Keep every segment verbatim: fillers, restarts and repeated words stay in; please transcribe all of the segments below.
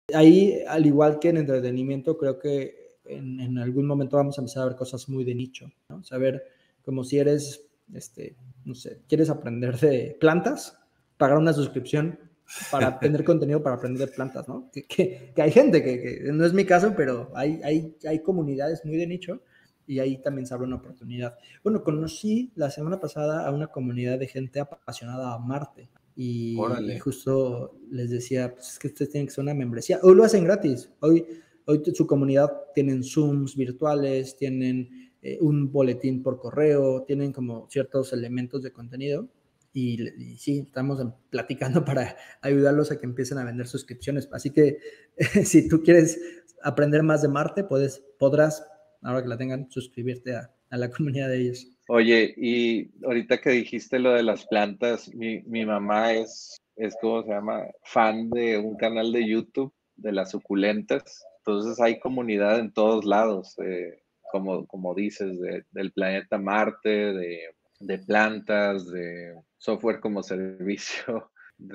Ahí, al igual que en entretenimiento, creo que en, en algún momento vamos a empezar a ver cosas muy de nicho, ¿no? Saber como si eres, este, no sé, quieres aprender de plantas, pagar una suscripción para tener contenido para aprender de plantas, ¿no? Que, que, que hay gente que, que no es mi caso, pero hay, hay, hay comunidades muy de nicho y ahí también se abre una oportunidad. Bueno, conocí la semana pasada a una comunidad de gente apasionada a Marte. Y, y justo les decía, pues es que ustedes tienen que ser una membresía. Hoy lo hacen gratis. Hoy, hoy su comunidad tienen Zooms virtuales, tienen eh, un boletín por correo, tienen como ciertos elementos de contenido. Y, y sí, estamos platicando para ayudarlos a que empiecen a vender suscripciones. Así que si tú quieres aprender más de Marte, puedes, podrás, ahora que la tengan, suscribirte a, a la comunidad de ellos. Oye, y ahorita que dijiste lo de las plantas, mi, mi mamá es, es, ¿cómo se llama? Fan de un canal de YouTube de las suculentas. Entonces hay comunidad en todos lados, eh, como, como dices, de, del planeta Marte, de, de plantas, de software como servicio,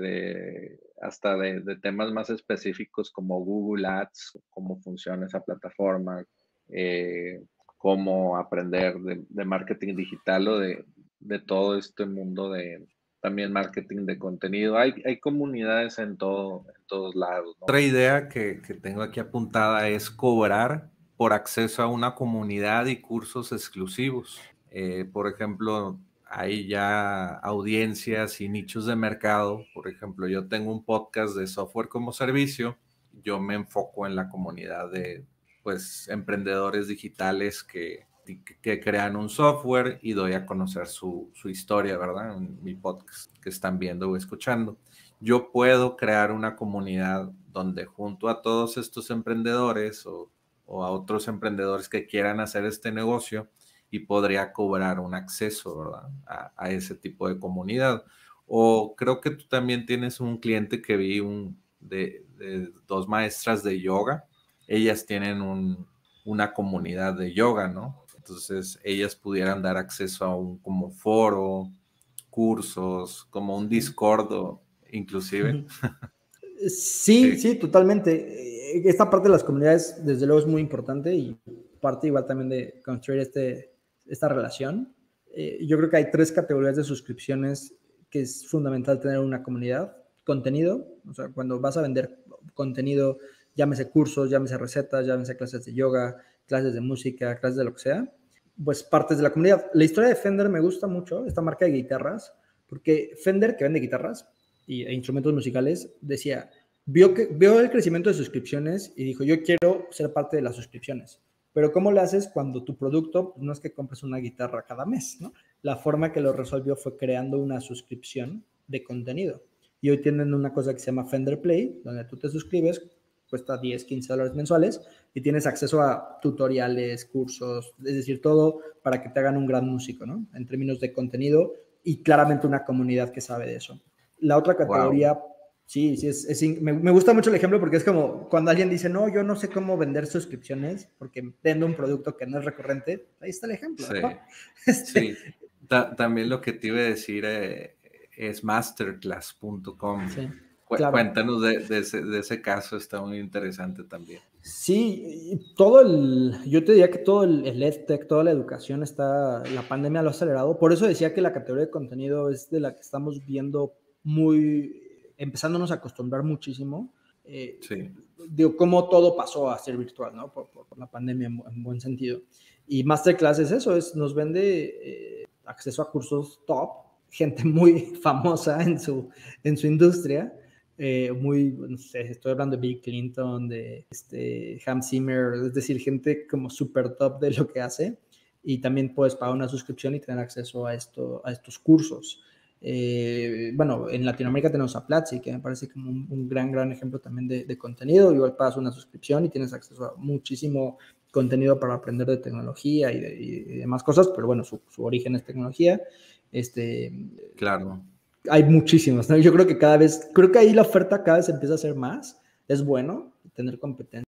de hasta de, de temas más específicos como Google Ads, cómo funciona esa plataforma. Eh, cómo aprender de, de marketing digital o de, de, todo este mundo de también marketing de contenido. Hay, hay comunidades en, todo, en todos lados, ¿no? Otra idea que, que tengo aquí apuntada es cobrar por acceso a una comunidad y cursos exclusivos. Eh, por ejemplo, hay ya audiencias y nichos de mercado. Por ejemplo, yo tengo un podcast de software como servicio. Yo me enfoco en la comunidad de pues emprendedores digitales que, que crean un software y doy a conocer su, su historia, ¿verdad? En mi podcast que están viendo o escuchando. Yo puedo crear una comunidad donde junto a todos estos emprendedores o, o a otros emprendedores que quieran hacer este negocio y podría cobrar un acceso, ¿verdad? A, a ese tipo de comunidad. O creo que tú también tienes un cliente que vi un, de, de dos maestras de yoga. Ellas tienen un, una comunidad de yoga, ¿no? Entonces ellas pudieran dar acceso a un como foro, cursos, como un Discord o, inclusive. Sí, sí, sí, totalmente. Esta parte de las comunidades, desde luego, es muy importante y parte igual también de construir este, esta relación. Eh, yo creo que hay tres categorías de suscripciones que es fundamental tener una comunidad. Contenido, o sea, cuando vas a vender contenido, llámese cursos, llámese recetas, llámese clases de yoga, clases de música, clases de lo que sea, pues partes de la comunidad. La historia de Fender me gusta mucho, esta marca de guitarras, porque Fender, que vende guitarras y, e instrumentos musicales, decía, vio, que, vio el crecimiento de suscripciones y dijo, yo quiero ser parte de las suscripciones. Pero ¿cómo lo haces cuando tu producto no es que compres una guitarra cada mes, ¿no? La forma que lo resolvió fue creando una suscripción de contenido. Y hoy tienen una cosa que se llama Fender Play, donde tú te suscribes, cuesta diez, quince dólares mensuales y tienes acceso a tutoriales, cursos, es decir, todo para que te hagan un gran músico, ¿no? En términos de contenido y claramente una comunidad que sabe de eso. La otra categoría, wow. sí, sí, es, es me, me gusta mucho el ejemplo porque es como cuando alguien dice, no, yo no sé cómo vender suscripciones porque vendo un producto que no es recurrente, ahí está el ejemplo. Sí, ¿no? este, sí. Ta también lo que te iba a decir eh, es masterclass punto com. Sí, Cu claro. Cuéntanos de, de, ese, de ese caso, está muy interesante también. Sí, todo el, yo te diría que todo el, el EdTech, toda la educación está, la pandemia lo ha acelerado. Por eso decía que la categoría de contenido es de la que estamos viendo muy, empezándonos a acostumbrar muchísimo. Eh, sí. Digo, cómo todo pasó a ser virtual, ¿no? Por, por, por la pandemia en, en buen sentido. Y Masterclass es eso, es, nos vende eh, acceso a cursos top, gente muy famosa en su, en su industria. Eh, muy, no sé, estoy hablando de Bill Clinton, de este, Hans Zimmer, es decir, gente como súper top de lo que hace, y también puedes pagar una suscripción y tener acceso a, esto, a estos cursos. Eh, bueno, en Latinoamérica tenemos a Platzi, que me parece como un, un gran, gran ejemplo también de, de contenido. Igual pagas una suscripción y tienes acceso a muchísimo contenido para aprender de tecnología y, de, y demás cosas, pero bueno, su, su origen es tecnología. Este, claro. Hay muchísimos, ¿no? Yo creo que cada vez, creo que ahí la oferta cada vez empieza a ser más. Es bueno tener competencia.